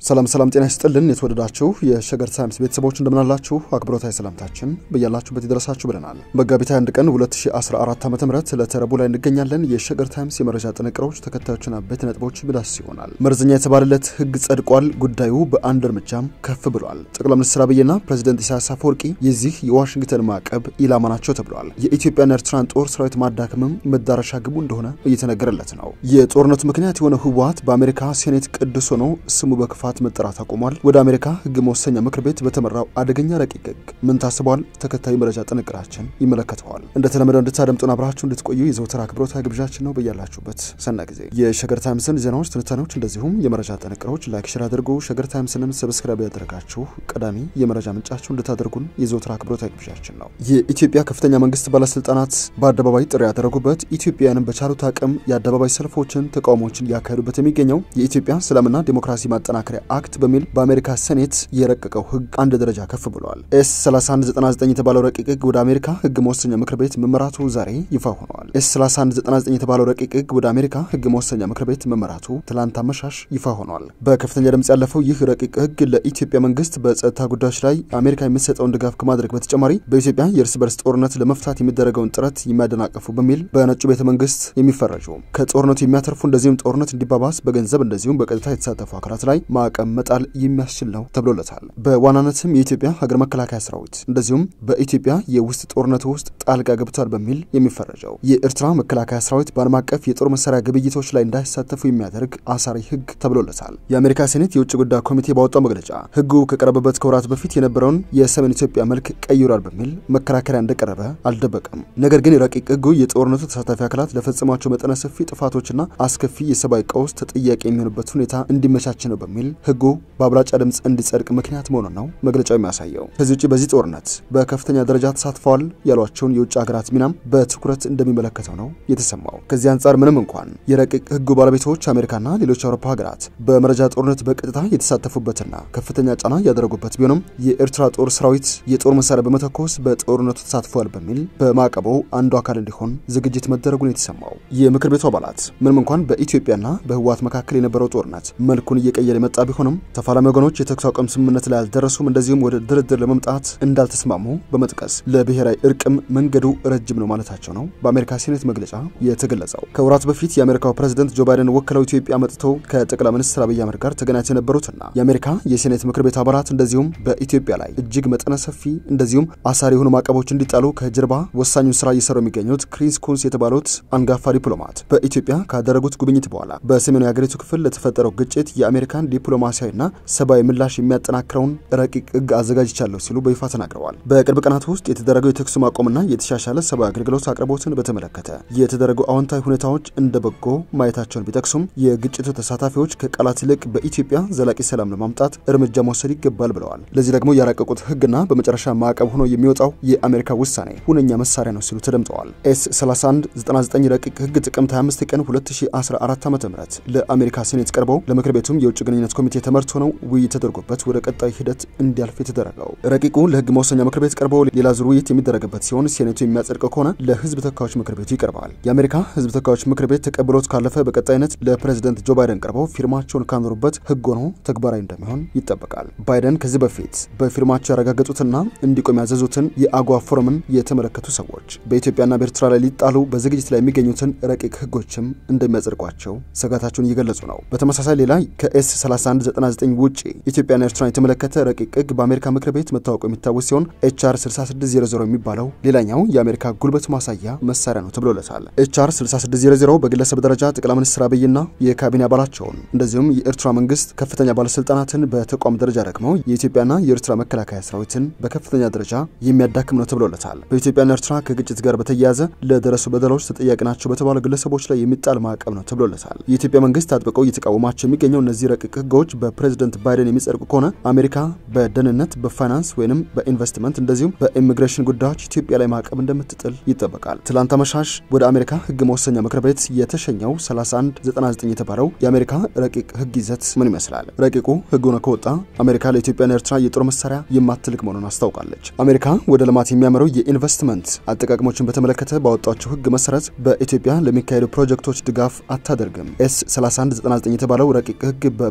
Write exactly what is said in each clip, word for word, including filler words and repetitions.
ሰላም ሰላም ጤና ይስጥልን የተወደዳችሁ የሸገር ታይምስ ቤተሰቦች እንደምናላችሁ አክብሮታዊ ሰላምታችን በእያላችሁበት ይድረሳችሁ ብለናል። መጋቢት አንድ ቀን ሁለት ሺህ አስራ አራት ዓመተ ምህረት ለተረቡ ላይ እንገኛለን። የሸገር ታይምስ የመረጃ ጥንቅሮች ተከታዮችና ቤት ነጥቦች ብዳስ ይሆናል። መርዘኛ የተባለለት ህግ ጸድቋል። ጉዳዩ በአንድ እርምጃም ከፍ ብሏል። ጠቅላይ ሚኒስትር አብይና ፕሬዝዳንት ኢሳያስ አፈወርቂ የዚህ የዋሽንግተን ማዕቀብ ኢላማ ናቸው ተብሏል። የኢትዮጵያና ኤርትራን ጦር ሰራዊት ማዳከምም መዳረሻ ግቡ እንደሆነ እየተነገረለት ነው። የጦርነቱ ምክንያት የሆነ ህወሓት በአሜሪካ ሴኔት ቅዱስ ሆኖ ስሙ በክፋ መጥራት አቆሟል። ወደ አሜሪካ ህግ መወሰኛ ምክር ቤት በተመራው አደገኛ ረቂቅ ህግ ምን ታስቧል? ተከታዩ መረጃ ጥንቅራችን ይመለከተዋል። እንደተለመደው እንድታደምጡን አብራችሁ እንድትቆዩ የዘወትር አክብሮታዊ ግብዣችን ነው። በያላችሁበት ሰናይ ጊዜ የሸገር ታይምስን ዜናዎች፣ ትንታኔዎች እንደዚሁም የመረጃ ጥንቅሮች ላይክ ሼር አድርጉ። ሸገር ታይምስንም ሰብስክራይብ ያደረጋችሁ ቀዳሚ የመረጃ ምንጫችሁ እንድታደርጉን የዘወትር አክብሮታዊ ግብዣችን ነው። የኢትዮጵያ ከፍተኛ መንግስት ባለስልጣናት በአደባባይ ጥሪ ያደረጉበት ኢትዮጵያውያንን በቻሉት አቅም የአደባባይ ሰልፎችን ተቃውሞችን ያካሄዱበት የሚገኘው የኢትዮጵያ ሰላምና ዲሞክራሲ ማጠናከሪያ አክት በሚል በአሜሪካ ሴኔት የረቀቀው ህግ አንድ ደረጃ ከፍ ብሏል። ኤስ ሰላሳ አንድ ዘጠና ዘጠኝ የተባለው ረቂቅ ህግ ወደ አሜሪካ ህግ መወሰኛ ምክር ቤት መመራቱ ዛሬ ይፋ ሆኗል። ኤስ ሰላሳ አንድ ዘጠና ዘጠኝ የተባለው ረቂቅ ህግ ወደ አሜሪካ ህግ መወሰኛ ምክር ቤት መመራቱ ትላንት አመሻሽ ይፋ ሆኗል። በከፍተኛ ድምጽ ያለፈው ይህ ረቂቅ ህግ ለኢትዮጵያ መንግስት በጸጥታ ጉዳዮች ላይ አሜሪካ የምትሰጠውን ድጋፍ ከማድረግ በተጨማሪ በኢትዮጵያ የእርስ በርስ ጦርነት ለመፍታት የሚደረገውን ጥረት የሚያደናቀፉ በሚል በነጩ ቤተ መንግስት የሚፈረጁ ከጦርነቱ የሚያተርፉ እንደዚሁም ጦርነት እንዲባባስ በገንዘብ እንደዚሁም በቀጥታ የተሳተፉ አካላት ላይ ማዕቀብ መጣል የሚያስችል ነው ተብሎለታል። በዋናነትም የኢትዮጵያ ሀገር መከላከያ ሰራዊት እንደዚሁም በኢትዮጵያ የውስጥ ጦርነት ውስጥ ጣልቃ ገብቷል በሚል የሚፈረጀው የኤርትራ መከላከያ ሰራዊት በዓለም አቀፍ የጦር መሳሪያ ግብይቶች ላይ እንዳይሳተፉ የሚያደርግ አሳሪ ህግ ተብሎለታል። የአሜሪካ ሴኔት የውጭ ጉዳይ ኮሚቴ ባወጣው መግለጫ ህጉ ከቀረበበት ከወራት በፊት የነበረውን የሰሜን ኢትዮጵያ መልክ ቀይሯል በሚል መከራከሪያ እንደቀረበ አልደበቀም። ነገር ግን ረቂቅ ህጉ የጦርነቱ ተሳታፊ አካላት ለፈጸሟቸው መጠነ ሰፊ ጥፋቶችና አስከፊ የሰብአዊ ቀውስ ተጠያቂ የሚሆኑበት ሁኔታ እንዲመቻች ነው በሚል ህጉ በአብላጫ ድምጽ እንዲጸድቅ ምክንያት መሆኑን ነው መግለጫው የሚያሳየው። ከዚህ ውጪ በዚህ ጦርነት በከፍተኛ ደረጃ ተሳትፈዋል ያሏቸውን የውጭ ሀገራት ሚናም በትኩረት እንደሚመለከተው ነው የተሰማው። ከዚህ አንጻር ምንም እንኳን የረቂቅ ህጉ ባለቤቶች አሜሪካና ሌሎች አውሮፓ ሀገራት በመረጃ ጦርነት በቀጥታ የተሳተፉበትና ከፍተኛ ጫና ያደረጉበት ቢሆንም የኤርትራ ጦር ሰራዊት የጦር መሳሪያ በመተኮስ በጦርነቱ ተሳትፈዋል በሚል በማዕቀቡ አንዱ አካል እንዲሆን ዝግጅት መደረጉን የተሰማው የምክር ቤቱ አባላት ምንም እንኳን በኢትዮጵያና በህወሓት መካከል የነበረው ጦርነት መልኩን እየቀየረ መጣ ቢሆንም ተፋላሚ ወገኖች የተኩስ አቁም ስምምነት ላይ አልደረሱም እንደዚሁም ወደ ድርድር ለመምጣት እንዳልተስማሙ በመጥቀስ ለብሔራዊ እርቅም መንገዱ ረጅም ነው ማለታቸው ነው በአሜሪካ ሴኔት መግለጫ የተገለጸው። ከወራት በፊት የአሜሪካው ፕሬዝዳንት ጆ ባይደን ወክለው ኢትዮጵያ መጥተው ከጠቅላይ ሚኒስትር አብይ አህመድ ጋር ተገናኝተው የነበሩትና የአሜሪካ የሴኔት ምክር ቤት አባላት እንደዚሁም በኢትዮጵያ ላይ እጅግ መጠነ ሰፊ እንደዚሁም አሳሪ የሆኑ ማዕቀቦች እንዲጣሉ ከጀርባ ወሳኙን ስራ እየሰሩ የሚገኙት ክሪስ ኩንስ የተባሉት አንጋፋ ዲፕሎማት በኢትዮጵያ ካደረጉት ጉብኝት በኋላ በሰሜኑ የሀገሪቱ ክፍል ለተፈጠረው ግጭት የአሜሪካን ዲፕሎማሲያዊና ሰባዊ ምላሽ የሚያጠናክረውን ረቂቅ ህግ አዘጋጅቻለሁ ሲሉ በይፋ ተናግረዋል። በቅርብ ቀናት ውስጥ የተደረገው የተኩስ ማቆምና የተሻሻለ ሰባዊ አገልግሎት አቅርቦትን በተመለከተ የተደረጉ አዎንታዊ ሁኔታዎች እንደበጎ ማየታቸውን ቢጠቅሱም የግጭቱ ተሳታፊዎች ከቃላት ይልቅ በኢትዮጵያ ዘላቂ ሰላም ለማምጣት እርምጃ መውሰድ ይገባል ብለዋል። ለዚህ ደግሞ ያረቀቁት ህግና በመጨረሻ ማዕቀብ ሆኖ የሚወጣው የአሜሪካ ውሳኔ ሁነኛ መሳሪያ ነው ሲሉ ተደምጠዋል። ኤስ ሰላሳ አንድ ዘጠና ዘጠኝ ረቂቅ ህግ ጥቅምት ሃያ አምስት ቀን ሁለት ሺህ አስራ አራት ዓመተ ምህረት ለአሜሪካ ሴኔት ቀርበው ለምክር ቤቱም የውጭ ግንኙነት ኮሚቴ ተመርቶ ነው ውይይት ተደርጎበት ወደ ቀጣይ ሂደት እንዲያልፍ የተደረገው። ረቂቁ ለህግ መወሰኛ ምክር ቤት ቀርበው ሌላ ዙር ውይይት የሚደረግበት ሲሆን ሴኔቱ የሚያጸድቀው ከሆነ ለህዝብ ተወካዮች ምክር ቤቱ ይቀርባል። የአሜሪካ ህዝብ ተወካዮች ምክር ቤት ተቀብሎት ካለፈ በቀጣይነት ለፕሬዝዳንት ጆ ባይደን ቀርበው ፊርማቸውን ካኖሩበት ህግ ሆኖ ተግባራዊ እንደሚሆን ይጠበቃል። ባይደን ከዚህ በፊት በፊርማቸው ያረጋገጡትና እንዲቆም ያዘዙትን የአጓ ፎረምን የተመለከቱ ሰዎች በኢትዮጵያና በኤርትራ ላይ ሊጣሉ በዝግጅት ላይ የሚገኙትን ረቂቅ ህጎችም እንደሚያጸድቋቸው ስጋታቸውን እየገለጹ ነው። በተመሳሳይ ሌላ ከኤስ ሰላሳ አንድ ዘጠና ዘጠኝ ውጪ ኢትዮጵያና ኤርትራን የተመለከተ ረቂቅ ህግ በአሜሪካ ምክር ቤት መታወቁ የሚታወስ ሲሆን ኤች አር ስልሳ ስድስት ዜሮ ዜሮ የሚባለው ሌላኛው የአሜሪካ ጉልበት ማሳያ መሳሪያ ነው ተብሎለታል። ኤች አር ስልሳ ስድስት ዜሮ ዜሮ በግለሰብ ደረጃ ጠቅላይ ሚኒስትር አብይና የካቢኔ አባላቸውን እንደዚሁም የኤርትራ መንግስት ከፍተኛ ባለስልጣናትን በተቋም ደረጃ ደግሞ የኢትዮጵያና የኤርትራ መከላከያ ሰራዊትን በከፍተኛ ደረጃ የሚያዳክም ነው ተብሎለታል። በኢትዮጵያና ኤርትራ ከግጭት ጋር በተያያዘ ለደረሱ በደሎች ተጠያቂ ናቸው በተባሉ ግለሰቦች ላይ የሚጣል ማዕቀብ ነው ተብሎለታል። የኢትዮጵያ መንግስት አጥብቀው እየተቃወማቸው የሚገኘው እነዚህ ረቂቅ ህጎች በፕሬዝዳንት ባይደን የሚጸድቁ ከሆነ አሜሪካ በደህንነት በፋይናንስ ወይንም በኢንቨስትመንት እንደዚሁም በኢሚግሬሽን ጉዳዮች ኢትዮጵያ ላይ ማዕቀብ እንደምትጥል ይጠበቃል። ትላንት አመሻሽ ወደ አሜሪካ ህግ መወሰኛ ምክር ቤት የተሸኘው ሰላሳ አንድ ዘጠና ዘጠኝ የተባለው የአሜሪካ ረቂቅ ህግ ይዘት ምን ይመስላል? ረቂቁ ህግ ሆኖ ከወጣ አሜሪካ ለኢትዮጵያና ኤርትራ የጦር መሳሪያ የማትልክ መሆኑን አስታውቃለች። አሜሪካ ወደ ልማት የሚያመረው የኢንቨስትመንት አጠቃቀሞችን በተመለከተ ባወጣቸው ህግ መሰረት በኢትዮጵያ ለሚካሄዱ ፕሮጀክቶች ድጋፍ አታደርግም። ኤስ ሰላሳ አንድ ዘጠና ዘጠኝ የተባለው ረቂቅ ህግ በፕሬዝዳንት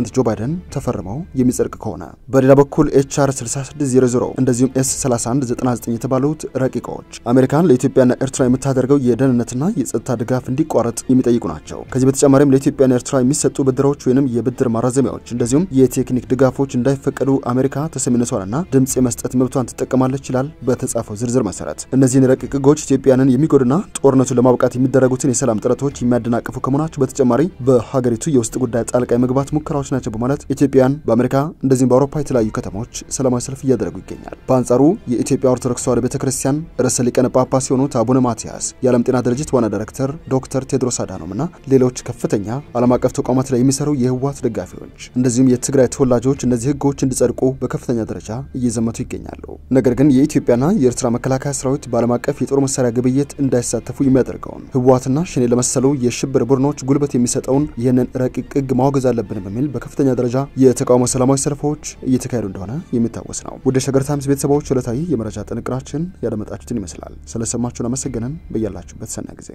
ፕሬዝዳንት ጆ ባይደን ተፈርመው የሚጸድቅ ከሆነ በሌላ በኩል ኤች አር ስልሳ ስድስት መቶ እንደዚሁም ኤስ ሰላሳ አንድ ዘጠና ዘጠኝ የተባሉት ረቂቆች አሜሪካን ለኢትዮጵያና ኤርትራ የምታደርገው የደህንነትና የጸጥታ ድጋፍ እንዲቋረጥ የሚጠይቁ ናቸው። ከዚህ በተጨማሪም ለኢትዮጵያና ኤርትራ የሚሰጡ ብድሮች ወይንም የብድር ማራዘሚያዎች እንደዚሁም የቴክኒክ ድጋፎች እንዳይፈቀዱ አሜሪካ ተሰሚነቷንና ድምጽ የመስጠት መብቷን ትጠቀማለች ይላል በተጻፈው ዝርዝር መሰረት። እነዚህን ረቂቅ ህጎች ኢትዮጵያንን የሚጎድና ጦርነቱን ለማብቃት የሚደረጉትን የሰላም ጥረቶች የሚያደናቅፉ ከመሆናቸው በተጨማሪ በሀገሪቱ የውስጥ ጉዳይ ጣልቃ የመግባት ሙከራዎች ናቸው በማለት ኢትዮጵያን በአሜሪካ እንደዚሁም በአውሮፓ የተለያዩ ከተሞች ሰላማዊ ሰልፍ እያደረጉ ይገኛል። በአንጻሩ የኢትዮጵያ ኦርቶዶክስ ተዋሕዶ ቤተክርስቲያን ርዕሰ ሊቃነ ጳጳስ የሆኑት አቡነ ማቲያስ የዓለም ጤና ድርጅት ዋና ዳይሬክተር ዶክተር ቴድሮስ አዳኖምና ሌሎች ከፍተኛ ዓለም አቀፍ ተቋማት ላይ የሚሰሩ የህወሓት ደጋፊዎች እንደዚሁም የትግራይ ተወላጆች እነዚህ ህጎች እንዲጸድቁ በከፍተኛ ደረጃ እየዘመቱ ይገኛሉ። ነገር ግን የኢትዮጵያና የኤርትራ መከላከያ ሰራዊት በዓለም አቀፍ የጦር መሳሪያ ግብይት እንዳይሳተፉ የሚያደርገውን ህወሓትና ሸኔ ለመሰሉ የሽብር ቡድኖች ጉልበት የሚሰጠውን ይህንን ረቂቅ ህግ ማውገዝ አለብን በሚል በከፍተኛ ደረጃ የተቃውሞ ሰላማዊ ሰልፎች እየተካሄዱ እንደሆነ የሚታወስ ነው። ወደ ሸገር ታይምስ ቤተሰቦች ዕለታዊ የመረጃ ጥንቅራችን ያደመጣችሁትን ይመስላል። ስለሰማችሁን አመሰግነን። በያላችሁበት ሰናይ ጊዜ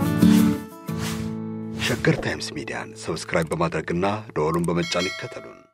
ሸገር ታይምስ ሚዲያን ሰብስክራይብ በማድረግና ደወሉን በመጫን ይከተሉን።